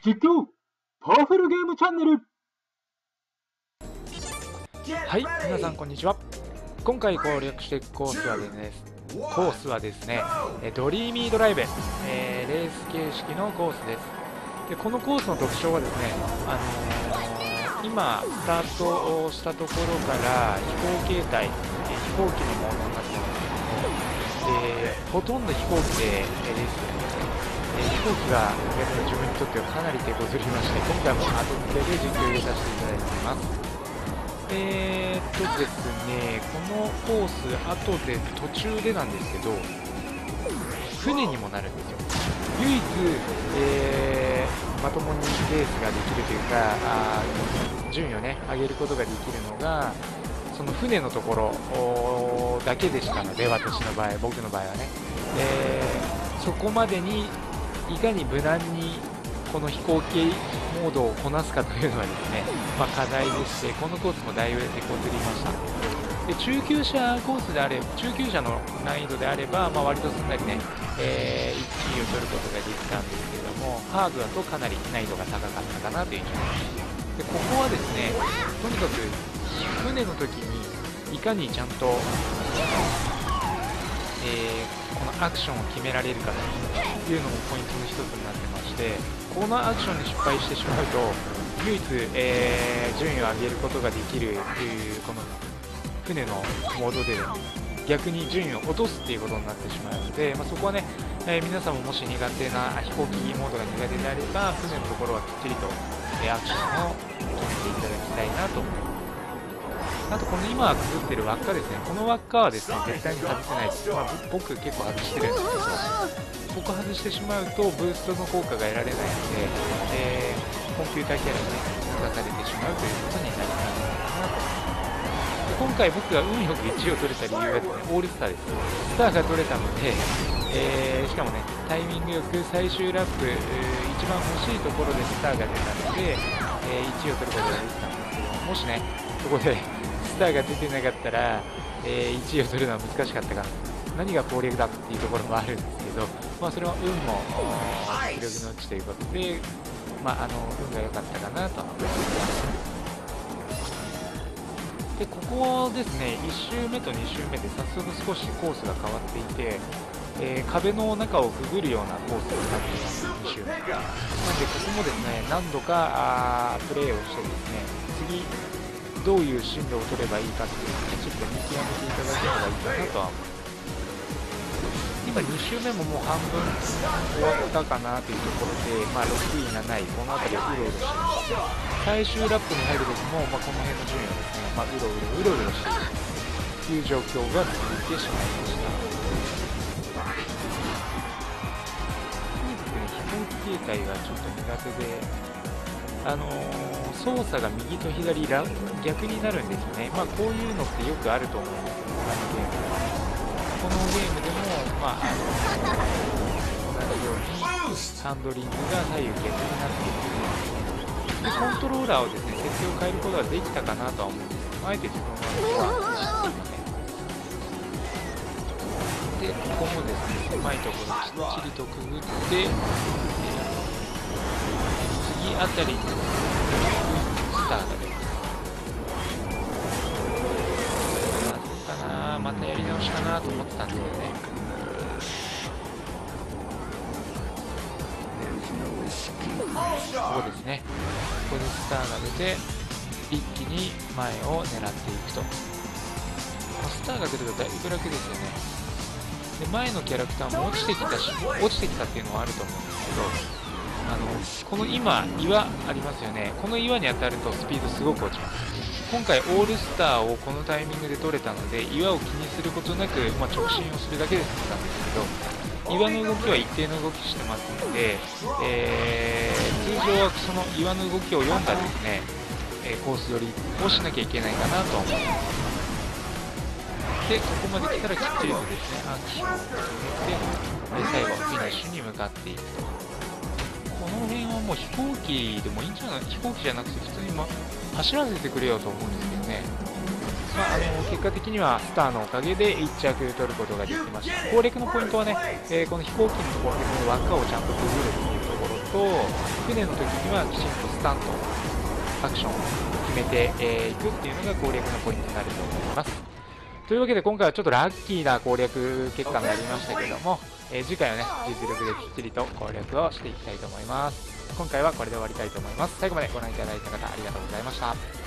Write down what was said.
実況パワフルゲームチャンネル。 はい、皆さんこんにちは。今回攻略していくコースはですね、ドリーミードライブ、レース形式のコースです。でこのコースの特徴はですね、今スタートしたところから飛行形態、飛行機のモードになってますけども、ほとんど飛行機でレース飛行機が自分にとってはかなり手こずりまして、今回も後付けで実況を入れさせていただいています。ですね、このコース、後で途中でなんですけど、船にもなるんですよ。唯一、まともにレースができるというか、順位をね、上げることができるのが、その船のところだけでしたので、私の場合、僕の場合はね。そこまでにいかに無難にこの飛行機モードをこなすかというのはですね、課題でして、このコースもだいぶ手こずりました。で中級者コースであれば、中級者の難易度であれば、割とすんなりね、1位を取ることができたんですけれども、ハードだとかなり難易度が高かったかなという印象です。でここはですね、とにかく船の時にいかにちゃんと、このアクションを決められるかというのもポイントの一つになってまして、このアクションに失敗してしまうと唯一、順位を上げることができるというこの船のモードで逆に順位を落とすっていうことになってしまうので、そこはね、皆さんももし苦手な飛行機モードが苦手であれば船のところはきっちりと、アクションを決めていただきたいなと思います。あとこの今くぐってる輪っかですね、この輪っかはですね絶対に外せないです。僕結構外してるんですけど、ここ外してしまうとブーストの効果が得られないので、コンピューターキャラに出されてしまうということになります。で今回僕が運よく1位を取れた理由はですね、オールスターです。スターが取れたので、しかもねタイミングよく最終ラップ、一番欲しいところでスターが出たので、1位を取ることができたんですけど、もしねそこでスターが出てなかったら、1位を取るのは難しかったかな、何が攻略だっていうところもあるんですけど、それは運も実力のうちということで、運が良かったかなと思います。でここですね、1周目と2周目で早速少しコースが変わっていて、壁の中をくぐるようなコースになっています、2周目。なんでここもですね何度かプレーをしてですね、次どういう進路を取ればいいかっていうのをきちっと見極めていただければいいかなとは思います。今2周目ももう半分終わったかなというところで、6位、7位、この辺りをうろうろしてます。最終ラップに入る時も、この辺の順位をですね、うろうろしているという状況が続いてしまいました。とにかくね、飛行機形態がちょっと苦手で、操作が右と左逆になるんですよね。こういうのってよくあると思うんですよ、このゲームでも、同じようにハンドリングが左右逆になっているで、コントローラーをですね設定を変えることができたかなとは思うんですけど、あえて自分は知っていません。でここもですね狭いところきっちりとくぐって、次あたりにスターが出ます。またやり直しかなと思ってたんですけどね。ここですね、ここでスターが出て一気に前を狙っていくと。スターが出るとだいぶ楽ですよね。で前のキャラクターも落ちてきたっていうのはあると思うんですけど、この今岩ありますよね、この岩に当たるとスピードすごく落ちます。今回オールスターをこのタイミングで取れたので岩を気にすることなく、直進をするだけで済んだんですけど、岩の動きは一定の動きしてますので、通常はその岩の動きを読んだですね、コース取りをしなきゃいけないかなと思います。でここまで来たらきっちりとですねアクションを決めて、最後フィニッシュに向かっていくと。この辺はもう飛行機でもいいんじゃない、飛行機じゃなくて普通に走らせてくれよと思うんですけどね。結果的にはスターのおかげで1着取ることができました。攻略のポイントはね、この飛行機のところでこの輪っかをちゃんとくぐるっていうところと、船の時にはきちんとスタントアクションを決めていくっていうのが攻略のポイントになると思います。というわけで今回はちょっとラッキーな攻略結果になりましたけども、次回はね実力できっちりと攻略をしていきたいと思います。今回はこれで終わりたいと思います。最後までご覧いただいた方ありがとうございました。